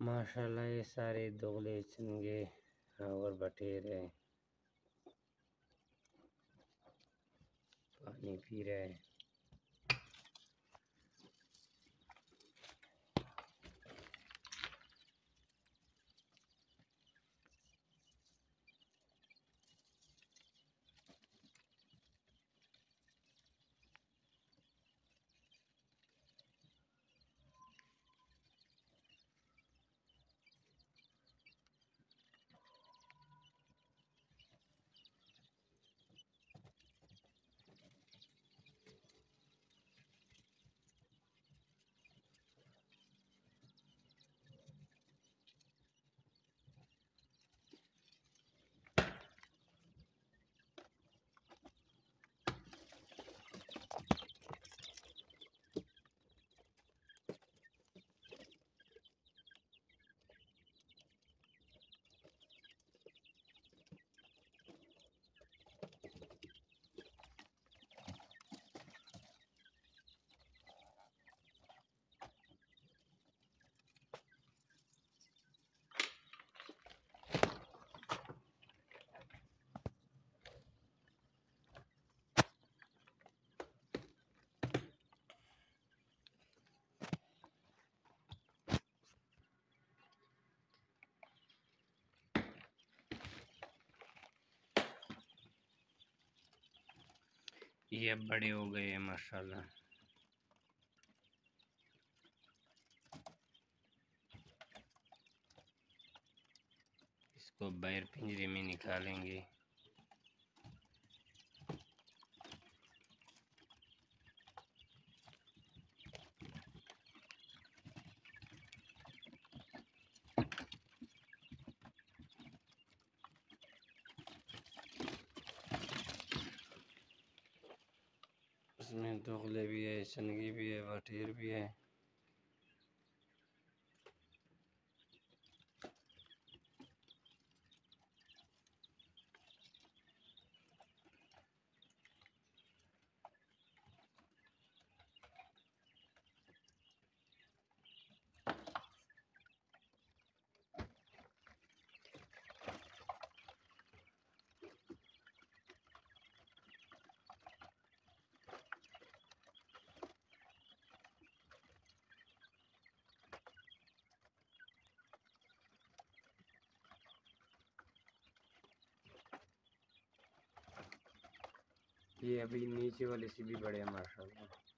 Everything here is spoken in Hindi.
माशाल्लाह ये सारे दोगले चंगे और बटेर हैं, पानी पी रहे हैं। ये अब बड़े हो गए हैं माशाल्लाह। इसको बाहर पिंजरे में निकालेंगे। इसमें दोगले भी है, चंगी भी है, बटेर भी है। ये अभी नीचे वाले से भी बड़े हैं माशाल्लाह।